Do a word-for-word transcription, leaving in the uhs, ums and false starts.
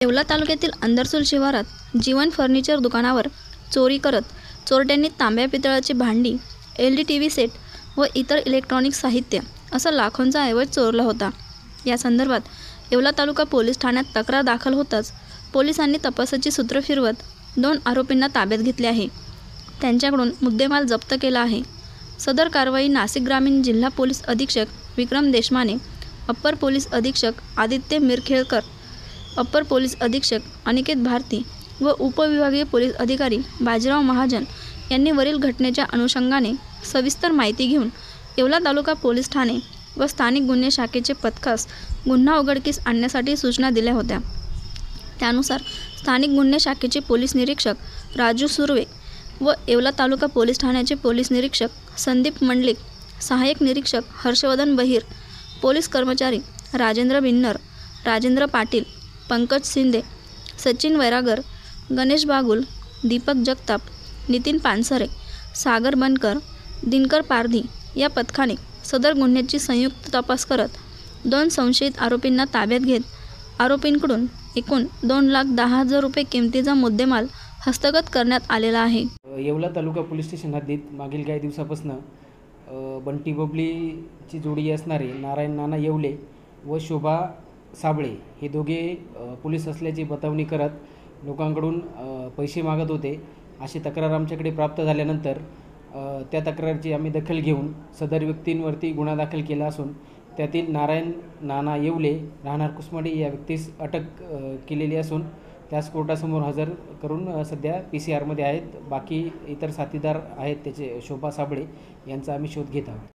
येवला तालुक्यातील अंदरसूल शिवारात जीवन फर्निचर दुकानावर चोरी करत चोरट्यांनी तांब्या पितळाची भांडी, L D T V set व इतर इलेक्ट्रॉनिक साहित्य असं लाखोंचा ऐवज चोरला होता। या संदर्भात येवला तालुका पोलीस ठाण्यात तक्रार दाखल होताच पोलिसांनी तपासाची सूत्र फिरवत दोन आरोपींना ताब्यात घेतले आहे। त्यांच्याकडून मुद्देमाल जप्त केला आहे। सदर कारवाई नाशिक ग्रामीण जिल्हा पोलीस अधीक्षक विक्रम देशमाने, अप्पर पोलीस अधीक्षक आदित्य मिरखेळकर, अप्पर पोलीस अधीक्षक अनिकेत भारती व उपविभागीय पोलीस अधिकारी बाजीराव महाजन यांनी वरील घटनेच्या अनुषंगाने सविस्तर माहिती घेऊन येवला तालुका पोलीस ठाणे व स्थानिक गुन्हे शाखेचे पथकास गुन्हा उघडकीस आणण्यासाठी सूचना दिल्या होत्या। त्यानुसार स्थानिक गुन्हे शाखेचे पोलीस निरीक्षक राजू सुर्वे व येवला तालुका पोलीस ठाण्याचे पोलीस निरीक्षक संदीप मंडलिक, सहाय्यक निरीक्षक हर्षवर्धन बहिर, पोलीस कर्मचारी राजेंद्र बिन्नर, राजेंद्र पाटील, पंकज शिंदे, सचिन वैरागर, गणेश बागुल, दीपक जगताप, नितीन पानसरे, सागर बनकर, दिनकर पारधी या पथकाने सदर गुन्ह्याची संयुक्त तपास करत दोन संशयित आरोपींना ताब्यात घेत आरोपींकडून एकूण दोन लाख दहा हजार रुपये किमतीचा मुद्देमाल हस्तगत करण्यात आलेला आहे। येवला तालुका पोलीस स्टेशन हद्दीत मागील काही दिवसापासून बंटी बबलीची जोडी असणारे नारायण नाना येवले व शोभा साबळे हे दोघे पोलीस असल्याची बतावणी करत लोकांकडून पैसे मागत होते अशी तक्रार आमच्याकडे प्राप्त झाल्यानंतर त्या तक्रारीची आम्ही दखल घेऊन सदर व्यक्तींवरती गुन्हा दाखल केला असून त्यातील नारायण नाना येवले राहणार कुसमाडी या व्यक्तीस अटक केलेली असून त्यास कोर्टासमोर हजर करून सध्या पी सी आरमध्ये आहेत। बाकी इतर साथीदार आहेत त्याचे शोभा साबळे यांचा आम्ही शोध घेत आहोत।